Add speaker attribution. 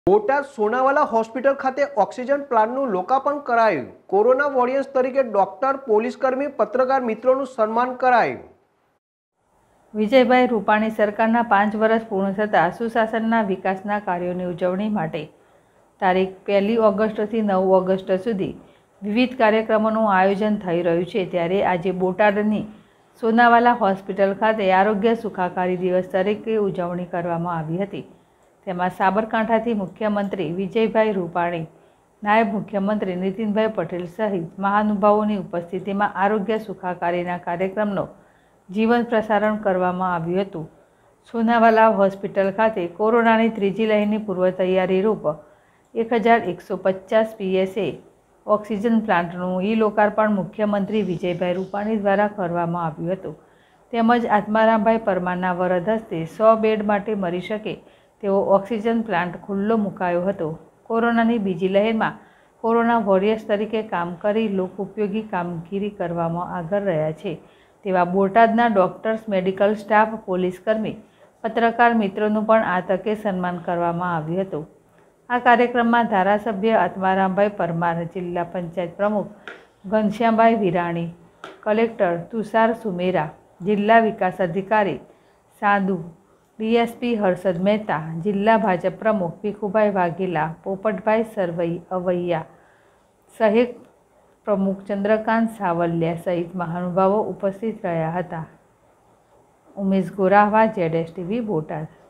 Speaker 1: Botad Sonawala hospital ખાતે oxygen પ્લાન્ટનું લોકાર્પણ કરાયું। કોરોના વોરિયર્સ તરીકે ડોક્ટર, પોલીસકર્મી, પત્રકાર મિત્રોનું સન્માન કરાયું।
Speaker 2: વિજયભાઈ રૂપાણી સરકારના 5 વર્ષ પૂર્ણ થતાં સુશાસનના વિકાસના કાર્યોની ઉજવણી માટે તારીખ 1 ઓગસ્ટથી 9 ઓગસ્ટ સુધી વિવિધ કાર્યક્રમોનું આયોજન થઈ રહ્યું છે। ત્યારે આજે બોટાદની સોનાવાલા હોસ્પિટલ ખાતે આરોગ્ય સુખાકારી દિવસ તરીકે ઉજવણી કરવામાં આવી હતી। તેમાં સાબરકાંઠાથી મુખ્યમંત્રી વિજયભાઈ રૂપાણી, નાયબ મુખ્યમંત્રી નીતિનભાઈ પટેલ સહિત મહાનુભાવોની ઉપસ્થિતિમાં આરોગ્ય સુખાકારીના કાર્યક્રમનો જીવંત પ્રસારણ કરવામાં આવ્યું હતું। સોનાવાલા હોસ્પિટલ ખાતે કોરોનાની ત્રીજી લહેરની પૂર્વ તૈયારી રૂપ 1150 PSA ઓક્સિજન પ્લાન્ટનું લોકાર્પણ મુખ્યમંત્રી વિજયભાઈ રૂપાણી દ્વારા કરવામાં આવ્યું હતું। તેમજ આત્મારામભાઈ પરમારના વરદ હસ્તે 100 બેડ માટે મળી શકે તેવો ઓક્સિજન પ્લાન્ટ ખુલ્લો મુકાયો હતો। કોરોનાની બીજી લહેરમાં કોરોના વોરિયર્સ તરીકે કામ કરી લોક ઉપયોગી કામગીરી કરવામાં આગળ રહ્યા છે તેવા બોટાદના ડોક્ટર્સ, મેડિકલ સ્ટાફ, પોલીસકર્મી, પત્રકાર મિત્રોનું પણ આ તકે સન્માન કરવામાં આવ્યું હતું। આ કાર્યક્રમમાં ધારાસભ્ય આત્મારામભાઈ પરમાર, જિલ્લા પંચાયત પ્રમુખ ઘનશ્યામભાઈ વિરાણી, કલેક્ટર તુષાર સુમેરા, જિલ્લા વિકાસ અધિકારી સાંદુ, ડીએસપી હર્ષદ મહેતા, જિલ્લા ભાજપ પ્રમુખ ભીખુભાઈ વાઘેલા, પોપટભાઈ સરવઈ અવૈયા સહિત પ્રમુખ ચંદ્રકાંત સાવલિયા સહિત મહાનુભાવો ઉપસ્થિત રહ્યા હતા। ઉમેશ ગોરાવા, ZSTV બોટાદ।